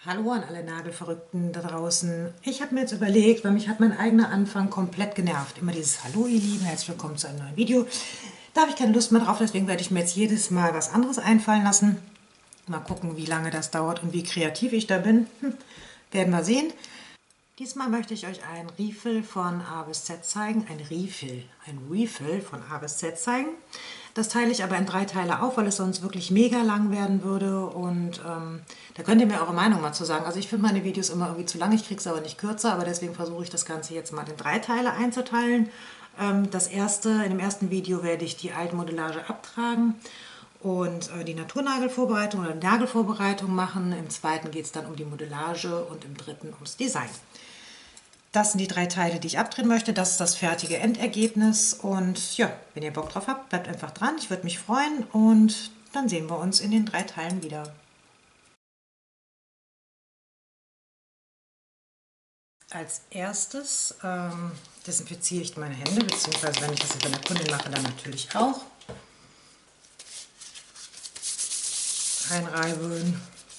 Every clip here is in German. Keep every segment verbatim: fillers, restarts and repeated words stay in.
Hallo an alle Nagelverrückten da draußen. Ich habe mir jetzt überlegt, weil mich hat mein eigener Anfang komplett genervt. Immer dieses Hallo ihr Lieben, herzlich willkommen zu einem neuen Video. Da habe ich keine Lust mehr drauf, deswegen werde ich mir jetzt jedes Mal was anderes einfallen lassen. Mal gucken, wie lange das dauert und wie kreativ ich da bin. Hm, werden wir sehen. Diesmal möchte ich euch ein Refill von A bis Z zeigen. Ein Refill, ein Refill von A bis Z zeigen. Das teile ich aber in drei Teile auf, weil es sonst wirklich mega lang werden würde. Und ähm, da könnt ihr mir eure Meinung mal zu sagen. Also ich finde meine Videos immer irgendwie zu lang, ich kriege es aber nicht kürzer. Aber deswegen versuche ich das Ganze jetzt mal in drei Teile einzuteilen. Ähm, das erste, in dem ersten Video werde ich die Altmodellage abtragen und äh, die Naturnagelvorbereitung oder Nagelvorbereitung machen. Im zweiten geht es dann um die Modellage und im dritten ums Design. Das sind die drei Teile, die ich abdrehen möchte. Das ist das fertige Endergebnis. Und ja, wenn ihr Bock drauf habt, bleibt einfach dran. Ich würde mich freuen und dann sehen wir uns in den drei Teilen wieder. Als erstes ähm, desinfiziere ich meine Hände, beziehungsweise wenn ich das jetzt bei der Kundin mache, dann natürlich auch. Einreiben,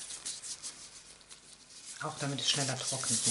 auch damit es schneller trocknet. Ne?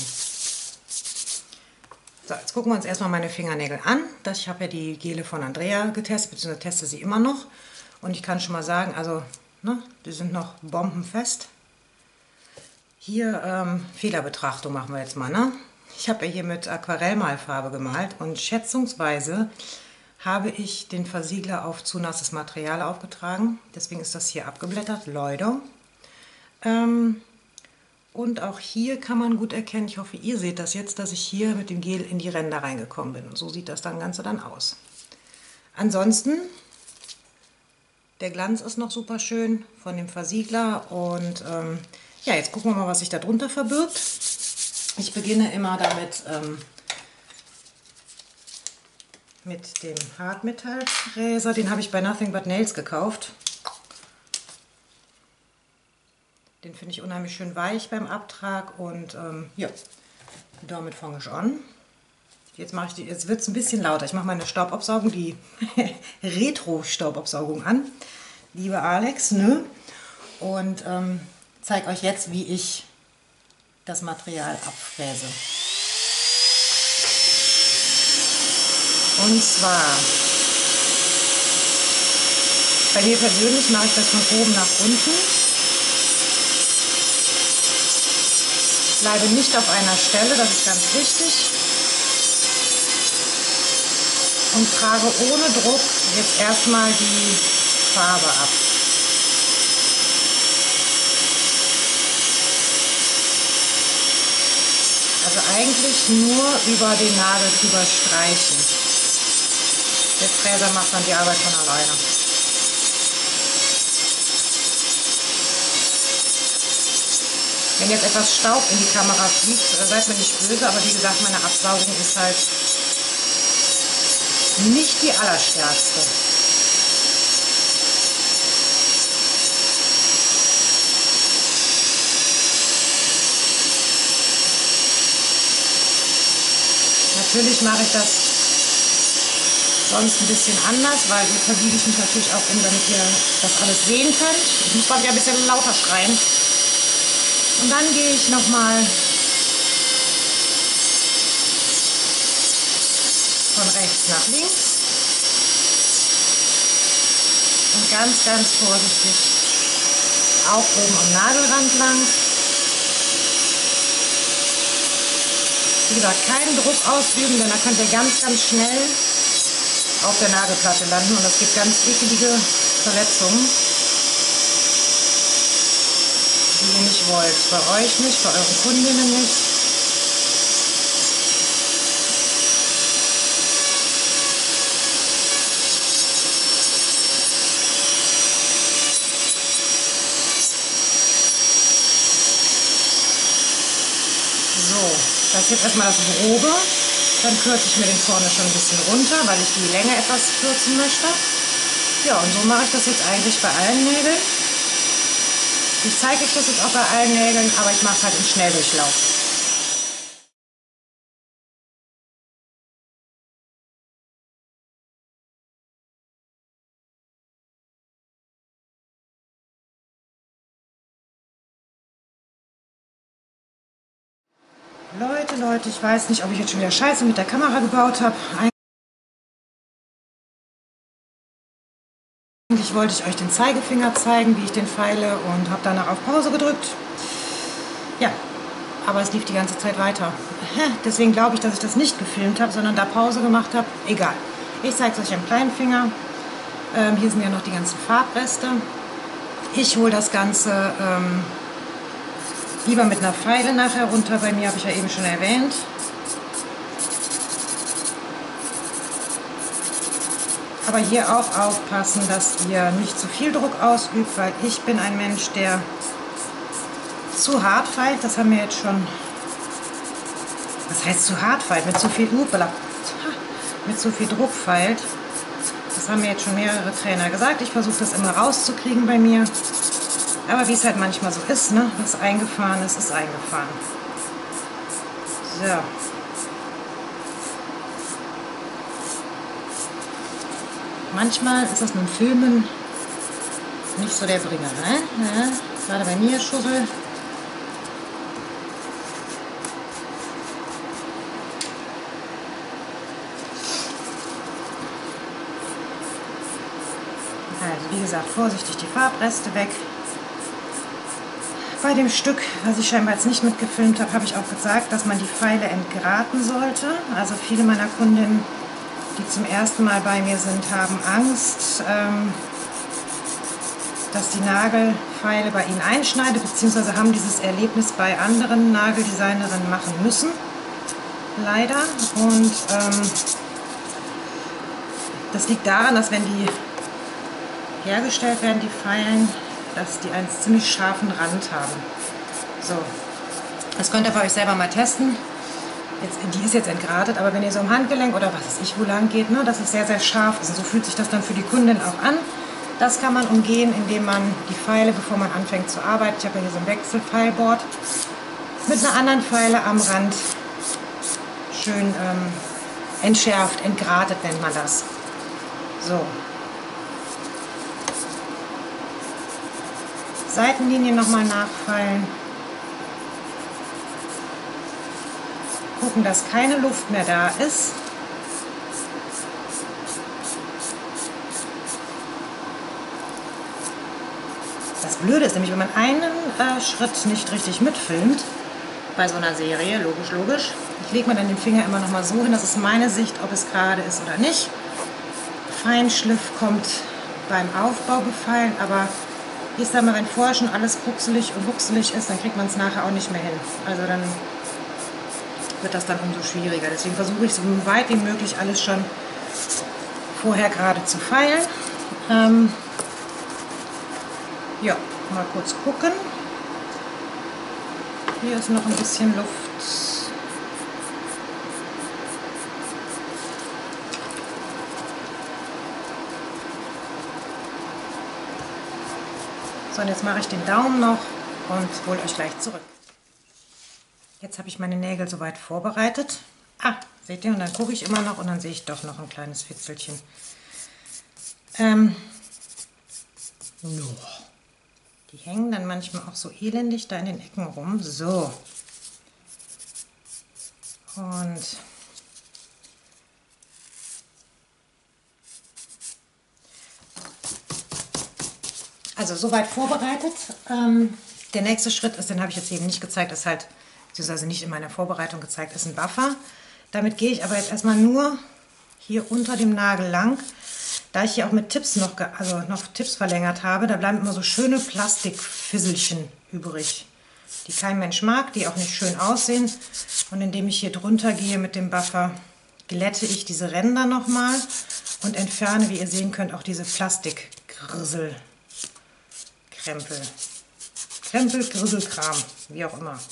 So, jetzt gucken wir uns erstmal meine Fingernägel an. Ich habe ja die Gele von Andrea getestet, beziehungsweise teste sie immer noch. Und ich kann schon mal sagen, also, ne, die sind noch bombenfest. Hier ähm, Fehlerbetrachtung machen wir jetzt mal. Ne? Ich habe ja hier mit Aquarellmalfarbe gemalt und schätzungsweise habe ich den Versiegler auf zu nasses Material aufgetragen. Deswegen ist das hier abgeblättert, Leute. Ähm, Und auch hier kann man gut erkennen, ich hoffe, ihr seht das jetzt, dass ich hier mit dem Gel in die Ränder reingekommen bin. Und so sieht das dann Ganze dann aus. Ansonsten, der Glanz ist noch super schön von dem Versiegler. Und ähm, ja, jetzt gucken wir mal, was sich da drunter verbirgt. Ich beginne immer damit ähm, mit dem Hartmetallfräser. Den habe ich bei Nothing But Nails gekauft. Den finde ich unheimlich schön weich beim Abtrag und ähm, ja, damit fange ich an. Jetzt, mache ich die, jetzt wird es ein bisschen lauter. Ich mache meine Staubabsaugung, die Retro-Staubabsaugung an, liebe Alex, ne? Und ähm, zeige euch jetzt, wie ich das Material abfräse. Und zwar, bei mir persönlich mache ich das von oben nach unten. Bleibe nicht auf einer Stelle, das ist ganz wichtig. Und trage ohne Druck jetzt erstmal die Farbe ab. Also eigentlich nur über den Nagel drüber streichen. Der Fräser macht dann die Arbeit von alleine. Wenn jetzt etwas Staub in die Kamera fliegt, seid mir nicht böse, aber wie gesagt, meine Absaugung ist halt nicht die allerstärkste. Natürlich mache ich das sonst ein bisschen anders, weil hier verbiege ich mich natürlich auch um, damit ihr das alles sehen könnt. Ich muss gerade ja ein bisschen lauter schreien. Und dann gehe ich nochmal von rechts nach links und ganz, ganz vorsichtig auch oben am Nagelrand lang. Wie gesagt, keinen Druck ausüben, denn da könnt ihr ganz, ganz schnell auf der Nagelplatte landen und das gibt ganz ekelige Verletzungen, die ihr nicht wollt. Bei euch nicht, bei euren Kundinnen nicht. So, das ist jetzt erstmal das Grobe. Dann kürze ich mir den vorne schon ein bisschen runter, weil ich die Länge etwas kürzen möchte. Ja, und so mache ich das jetzt eigentlich bei allen Nägeln. Ich zeige euch das jetzt auch bei allen Nägeln, aber ich mache es halt im Schnelldurchlauf. Leute, Leute, ich weiß nicht, ob ich jetzt schon wieder Scheiße mit der Kamera gebaut habe. Eigentlich wollte ich euch den Zeigefinger zeigen, wie ich den feile, und habe danach auf Pause gedrückt. Ja, aber es lief die ganze Zeit weiter. Deswegen glaube ich, dass ich das nicht gefilmt habe, sondern da Pause gemacht habe. Egal. Ich zeige es euch am kleinen Finger. Ähm, hier sind ja noch die ganzen Farbreste. Ich hole das Ganze ähm, lieber mit einer Feile nachher runter. Bei mir habe ich ja eben schon erwähnt. Aber hier auch aufpassen, dass ihr nicht zu viel Druck ausübt, weil ich bin ein Mensch, der zu hart feilt. Das haben wir jetzt schon. Was heißt zu hart feilt? Mit zu viel, upala, mit zu viel Druck feilt. Das haben mir jetzt schon mehrere Trainer gesagt. Ich versuche das immer rauszukriegen bei mir. Aber wie es halt manchmal so ist, ne? Was eingefahren ist, ist eingefahren. So. Manchmal ist das mit dem Filmen nicht so der Bringer, ne? Ja, gerade bei mir Schussel. Also wie gesagt, vorsichtig die Farbreste weg. Bei dem Stück, was ich scheinbar jetzt nicht mitgefilmt habe, habe ich auch gesagt, dass man die Pfeile entgraten sollte. Also viele meiner Kundinnen, die zum ersten Mal bei mir sind, haben Angst, ähm, dass die Nagelfeile bei ihnen einschneiden, beziehungsweise haben dieses Erlebnis bei anderen Nageldesignerinnen machen müssen. Leider. Und ähm, das liegt daran, dass wenn die hergestellt werden, die Feilen, dass die einen ziemlich scharfen Rand haben. So, das könnt ihr für euch selber mal testen. Jetzt, die ist jetzt entgratet, aber wenn ihr so am Handgelenk oder was weiß ich wo lang geht, ne, dass es sehr, sehr scharf ist. Und so fühlt sich das dann für die Kundin auch an. Das kann man umgehen, indem man die Pfeile, bevor man anfängt zu arbeiten, ich habe ja hier so ein Wechselpfeilboard, mit einer anderen Pfeile am Rand schön ähm, entschärft, entgratet nennt man das. So. Seitenlinien nochmal nachfeilen. Gucken, dass keine Luft mehr da ist. Das Blöde ist nämlich, wenn man einen äh, Schritt nicht richtig mitfilmt, bei so einer Serie, logisch, logisch, ich lege mir dann den Finger immer noch mal so hin, das ist meine Sicht, ob es gerade ist oder nicht. Feinschliff kommt beim Aufbau gefallen, aber ich sage mal, wenn vorher schon alles puxelig und wuchselig ist, dann kriegt man es nachher auch nicht mehr hin. Also dann wird das dann umso schwieriger. Deswegen versuche ich so weit wie möglich alles schon vorher gerade zu feilen. Ähm, ja, mal kurz gucken. Hier ist noch ein bisschen Luft. So, und jetzt mache ich den Daumen noch und hole euch gleich zurück. Jetzt habe ich meine Nägel soweit vorbereitet. Ah, seht ihr? Und dann gucke ich immer noch und dann sehe ich doch noch ein kleines Fitzelchen. Ähm, no. Die hängen dann manchmal auch so elendig da in den Ecken rum. So. Und also soweit vorbereitet. Ähm, der nächste Schritt ist, den habe ich jetzt eben nicht gezeigt, ist halt, beziehungsweise nicht in meiner Vorbereitung gezeigt, ist ein Buffer. Damit gehe ich aber jetzt erstmal nur hier unter dem Nagel lang. Da ich hier auch mit Tipps noch, also noch Tipps verlängert habe, da bleiben immer so schöne Plastikfisselchen übrig, die kein Mensch mag, die auch nicht schön aussehen. Und indem ich hier drunter gehe mit dem Buffer, glätte ich diese Ränder nochmal und entferne, wie ihr sehen könnt, auch diese Plastikgrissel. Krempel. Krempel, Grisselkram, wie auch immer.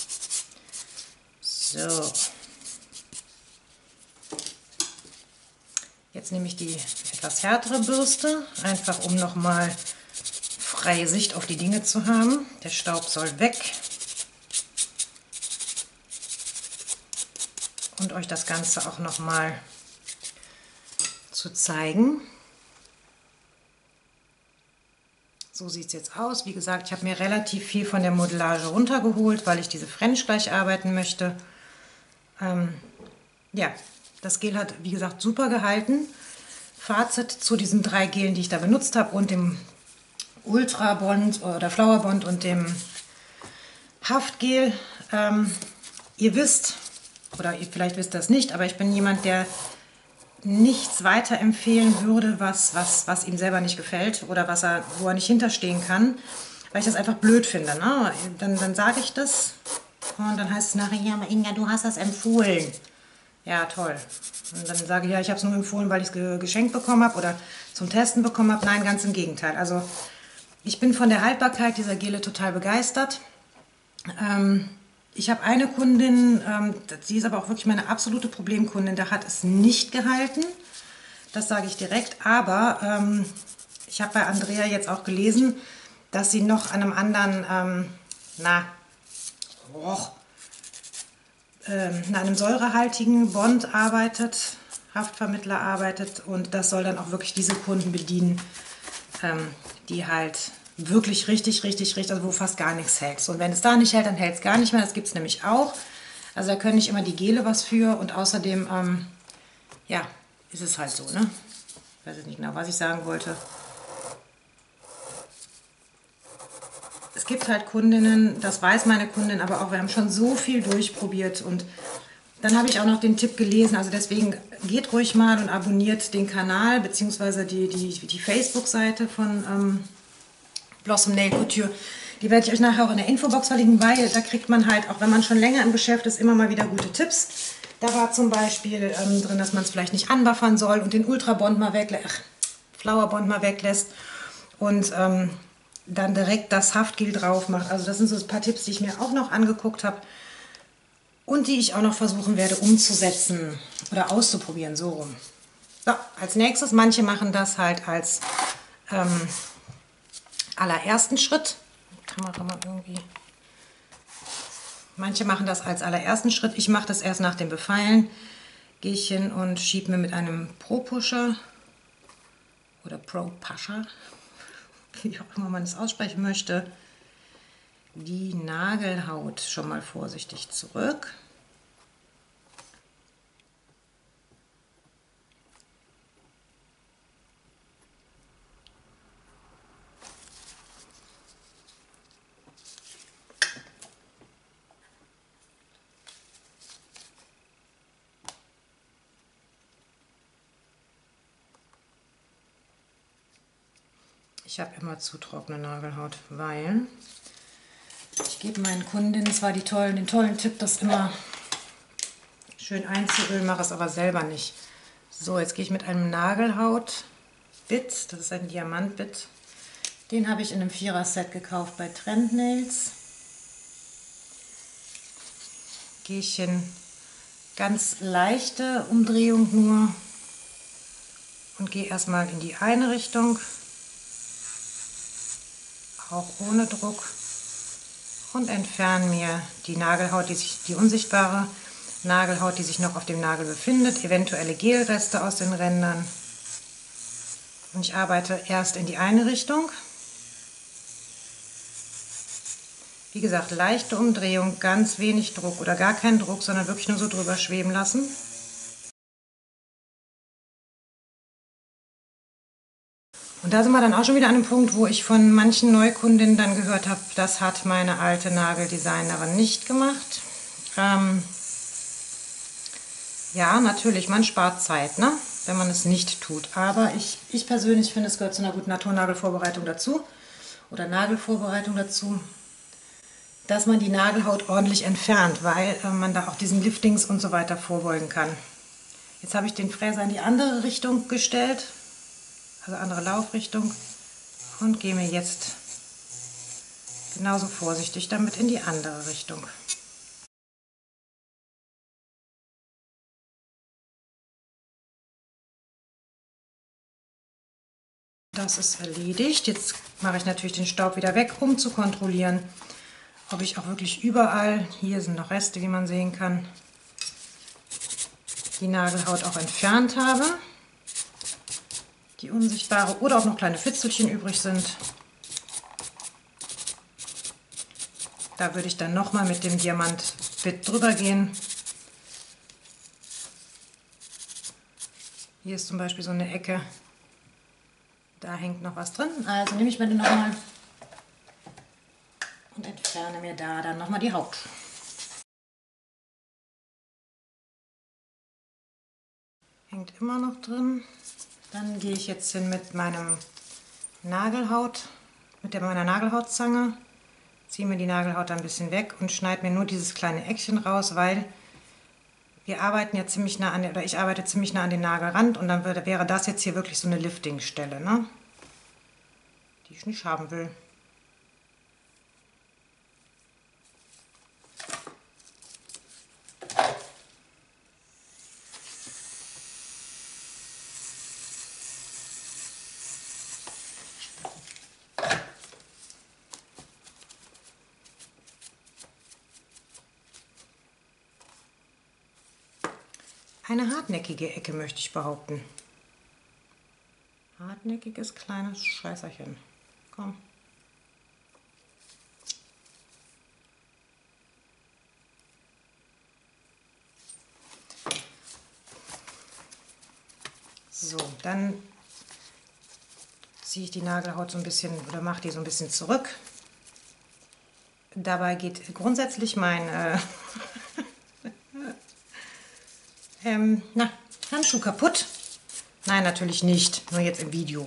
So. Jetzt nehme ich die etwas härtere Bürste, einfach um nochmal freie Sicht auf die Dinge zu haben. Der Staub soll weg. Und euch das Ganze auch nochmal zu zeigen. So sieht es jetzt aus. Wie gesagt, ich habe mir relativ viel von der Modellage runtergeholt, weil ich diese French gleich arbeiten möchte. Ähm, ja, das Gel hat, wie gesagt, super gehalten. Fazit zu diesen drei Gelen, die ich da benutzt habe und dem Ultra Bond oder Flower Bond und dem Haftgel. Ähm, ihr wisst, oder ihr vielleicht wisst das nicht, aber ich bin jemand, der nichts weiterempfehlen würde, was, was, was ihm selber nicht gefällt oder was er, wo er nicht hinterstehen kann, weil ich das einfach blöd finde. Ne? Dann, dann sage ich das und dann heißt es nachher, ja, aber Inga, du hast das empfohlen. Ja, toll. Und dann sage ich, ja, ich habe es nur empfohlen, weil ich es ge geschenkt bekommen habe oder zum Testen bekommen habe. Nein, ganz im Gegenteil. Also ich bin von der Haltbarkeit dieser Gele total begeistert. Ähm, ich habe eine Kundin, ähm, sie ist aber auch wirklich meine absolute Problemkundin, da hat es nicht gehalten. Das sage ich direkt. Aber ähm, ich habe bei Andrea jetzt auch gelesen, dass sie noch an einem anderen, ähm, na, oh, ähm, an einem säurehaltigen Bond arbeitet, Haftvermittler arbeitet und das soll dann auch wirklich diese Kunden bedienen, ähm, die halt wirklich richtig, richtig, richtig, also wo fast gar nichts hält. Und wenn es da nicht hält, dann hält es gar nicht mehr. Das gibt es nämlich auch. Also da können nicht immer die Gele was für und außerdem, ähm, ja, ist es halt so, ne? Ich weiß jetzt nicht genau, was ich sagen wollte. Es gibt halt Kundinnen, das weiß meine Kundin, aber auch wir haben schon so viel durchprobiert und dann habe ich auch noch den Tipp gelesen, also deswegen geht ruhig mal und abonniert den Kanal bzw. die, die, die Facebook-Seite von ähm, Blossom Nail Couture. Die werde ich euch nachher auch in der Infobox verlinken, weil da kriegt man halt, auch wenn man schon länger im Geschäft ist, immer mal wieder gute Tipps. Da war zum Beispiel ähm, drin, dass man es vielleicht nicht anbuffern soll und den Ultra Bond mal weglässt, Flower Bond mal weglässt und ähm, dann direkt das Haftgel drauf macht. Also das sind so ein paar Tipps, die ich mir auch noch angeguckt habe und die ich auch noch versuchen werde umzusetzen oder auszuprobieren, so rum. So, als nächstes, manche machen das halt als ähm, allerersten Schritt. Kamera mal irgendwie. Manche machen das als allerersten Schritt. Ich mache das erst nach dem Befeilen. Gehe ich hin und schiebe mir mit einem Pro-Pusher oder Pro-Pusher, wie auch immer man es aussprechen möchte, die Nagelhaut schon mal vorsichtig zurück. Ich habe immer zu trockene Nagelhaut, weil ich gebe meinen Kundinnen zwar die tollen, den tollen Tipp, das immer schön einzuölen, mache es aber selber nicht. So, jetzt gehe ich mit einem Nagelhaut-Bit, das ist ein Diamant-Bit, den habe ich in einem Vierer-Set gekauft bei Trend Nails. Gehe ich hin, ganz leichte Umdrehung nur und gehe erstmal in die eine Richtung. Auch ohne Druck und entferne mir die Nagelhaut, die, sich, die unsichtbare Nagelhaut, die sich noch auf dem Nagel befindet, eventuelle Gelreste aus den Rändern. Und ich arbeite erst in die eine Richtung. Wie gesagt, leichte Umdrehung, ganz wenig Druck oder gar keinen Druck, sondern wirklich nur so drüber schweben lassen. Und da sind wir dann auch schon wieder an einem Punkt, wo ich von manchen Neukundinnen dann gehört habe, das hat meine alte Nageldesignerin nicht gemacht. Ähm, ja, natürlich, man spart Zeit, ne? Wenn man es nicht tut. Aber ich, ich persönlich finde, es gehört zu einer guten Naturnagelvorbereitung dazu oder Nagelvorbereitung dazu, dass man die Nagelhaut ordentlich entfernt, weil äh, man da auch diesen Liftings und so weiter vorbeugen kann. Jetzt habe ich den Fräser in die andere Richtung gestellt. Also andere Laufrichtung und gehe mir jetzt genauso vorsichtig damit in die andere Richtung. Das ist erledigt. Jetzt mache ich natürlich den Staub wieder weg, um zu kontrollieren, ob ich auch wirklich überall, hier sind noch Reste, wie man sehen kann, die Nagelhaut auch entfernt habe. Die unsichtbare oder auch noch kleine Fitzelchen übrig sind. Da würde ich dann nochmal mit dem Diamant-Bit drüber gehen Hier ist zum Beispiel so eine Ecke, da hängt noch was drin. Also nehme ich mir den nochmal und entferne mir da dann nochmal die Haut. Hängt immer noch drin. Dann gehe ich jetzt hin mit meinem Nagelhaut, mit der meiner Nagelhautzange, ziehe mir die Nagelhaut ein bisschen weg und schneide mir nur dieses kleine Eckchen raus, weil wir arbeiten ja ziemlich nah an, oder ich arbeite ziemlich nah an den Nagelrand und dann würde, wäre das jetzt hier wirklich so eine Liftingstelle, ne? Die ich nicht haben will. Eine hartnäckige Ecke, möchte ich behaupten. Hartnäckiges kleines Scheißerchen. Komm. So, dann ziehe ich die Nagelhaut so ein bisschen oder mache die so ein bisschen zurück. Dabei geht grundsätzlich mein äh, ähm, na, Handschuh kaputt. Nein, natürlich nicht, nur jetzt im Video.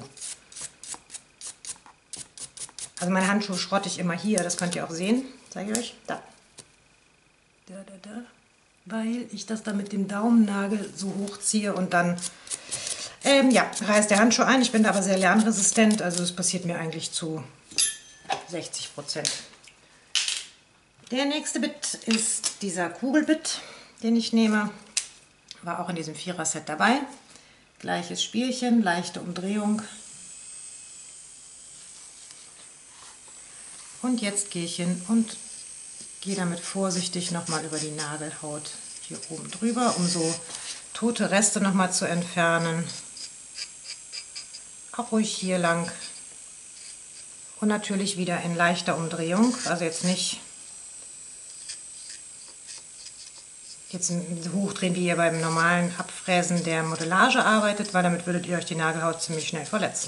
Also meine Handschuhe schrotte ich immer hier, das könnt ihr auch sehen. Zeige ich euch. Da. Da, da, da. Weil ich das dann mit dem Daumennagel so hochziehe und dann ähm, ja, reißt der Handschuh ein. Ich bin da aber sehr lernresistent, also es passiert mir eigentlich zu sechzig Prozent. Der nächste Bit ist dieser Kugelbit, den ich nehme. War auch in diesem Vierer-Set dabei. Gleiches Spielchen, leichte Umdrehung. Und jetzt gehe ich hin und gehe damit vorsichtig nochmal über die Nagelhaut hier oben drüber, um so tote Reste nochmal zu entfernen. Auch ruhig hier lang. Und natürlich wieder in leichter Umdrehung, also jetzt nicht jetzt hochdrehen, wie ihr beim normalen Abfräsen der Modellage arbeitet, weil damit würdet ihr euch die Nagelhaut ziemlich schnell verletzen.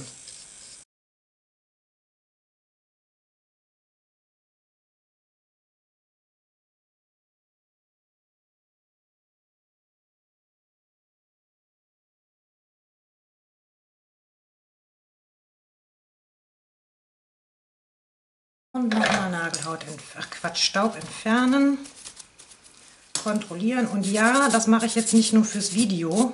Und nochmal Nagelhaut, ach Quatsch, Staub entfernen. Kontrollieren. Und ja, das mache ich jetzt nicht nur fürs Video,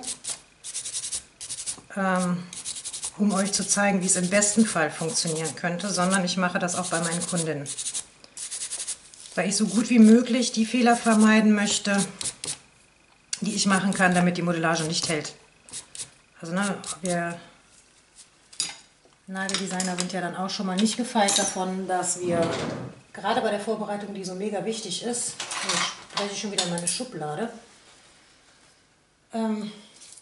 ähm, um euch zu zeigen, wie es im besten Fall funktionieren könnte, sondern ich mache das auch bei meinen Kundinnen. Weil ich so gut wie möglich die Fehler vermeiden möchte, die ich machen kann, damit die Modellage nicht hält. Also ne, wir Nageldesigner sind ja dann auch schon mal nicht gefeit davon, dass wir gerade bei der Vorbereitung, die so mega wichtig ist, jetzt spreche ich schon wieder in meine Schublade, ähm,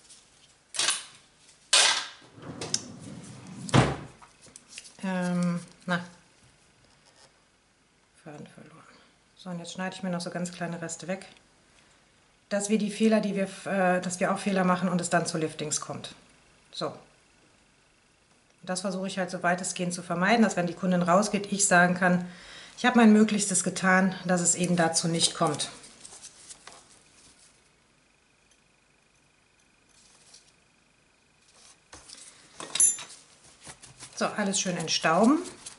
ähm, na, Faden verloren. So, und jetzt schneide ich mir noch so ganz kleine Reste weg, dass wir die Fehler, die wir, äh, dass wir auch Fehler machen und es dann zu Liftings kommt. So. Das versuche ich halt so weitestgehend zu vermeiden, dass wenn die Kundin rausgeht, ich sagen kann, ich habe mein Möglichstes getan, dass es eben dazu nicht kommt. So, alles schön entstauben.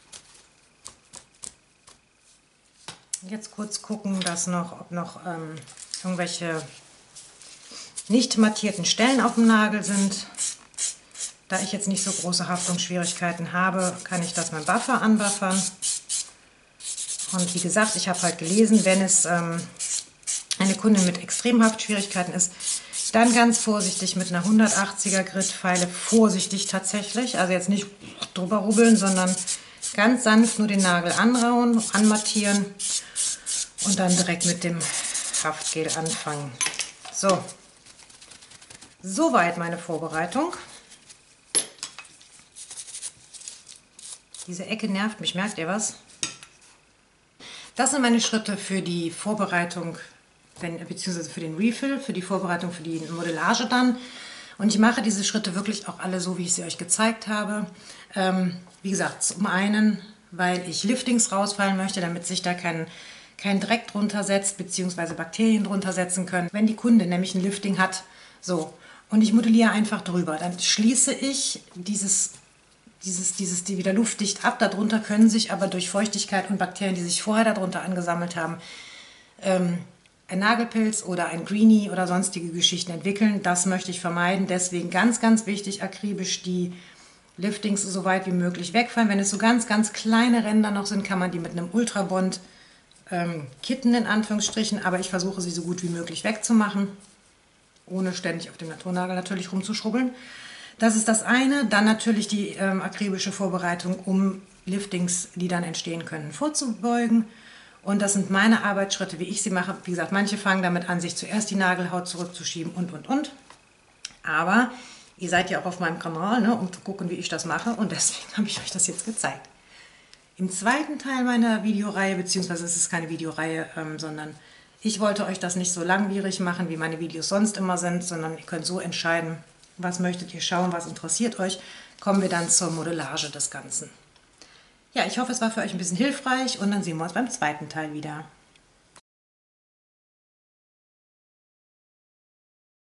Jetzt kurz gucken, dass noch, ob noch ähm, irgendwelche nicht mattierten Stellen auf dem Nagel sind. Da ich jetzt nicht so große Haftungsschwierigkeiten habe, kann ich das mit dem Buffer anbuffern. Und wie gesagt, ich habe halt gelesen, wenn es ähm, eine Kundin mit Extremhaftschwierigkeiten ist, dann ganz vorsichtig mit einer hundertachtziger Grit-Feile, vorsichtig tatsächlich, also jetzt nicht drüber rubbeln, sondern ganz sanft nur den Nagel anrauen, anmattieren und dann direkt mit dem Haftgel anfangen. So, soweit meine Vorbereitung. Diese Ecke nervt mich, merkt ihr was? Das sind meine Schritte für die Vorbereitung, wenn, beziehungsweise für den Refill, für die Vorbereitung für die Modellage dann. Und ich mache diese Schritte wirklich auch alle so, wie ich sie euch gezeigt habe. Ähm, wie gesagt, zum einen, weil ich Liftings rausfallen möchte, damit sich da kein, kein Dreck drunter setzt, beziehungsweise Bakterien drunter setzen können. Wenn die Kundin nämlich ein Lifting hat, so, und ich modelliere einfach drüber, dann schließe ich dieses, dieses, dieses die wieder luftdicht ab. Darunter können sich aber durch Feuchtigkeit und Bakterien, die sich vorher darunter angesammelt haben, ähm, ein Nagelpilz oder ein Greenie oder sonstige Geschichten entwickeln. Das möchte ich vermeiden. Deswegen ganz, ganz wichtig, akribisch die Liftings so weit wie möglich wegfallen. Wenn es so ganz, ganz kleine Ränder noch sind, kann man die mit einem Ultrabond ähm, kitten, in Anführungsstrichen. Aber ich versuche sie so gut wie möglich wegzumachen, ohne ständig auf dem Naturnagel natürlich rumzuschrubbeln. Das ist das eine. Dann natürlich die ähm, akribische Vorbereitung, um Liftings, die dann entstehen können, vorzubeugen. Und das sind meine Arbeitsschritte, wie ich sie mache. Wie gesagt, manche fangen damit an, sich zuerst die Nagelhaut zurückzuschieben und, und, und. Aber ihr seid ja auch auf meinem Kanal, ne, um zu gucken, wie ich das mache. Und deswegen habe ich euch das jetzt gezeigt. Im zweiten Teil meiner Videoreihe, beziehungsweise es ist keine Videoreihe, ähm, sondern ich wollte euch das nicht so langwierig machen, wie meine Videos sonst immer sind, sondern ihr könnt so entscheiden, was möchtet ihr schauen, was interessiert euch. Kommen wir dann zur Modellage des Ganzen. Ja, ich hoffe, es war für euch ein bisschen hilfreich und dann sehen wir uns beim zweiten Teil wieder.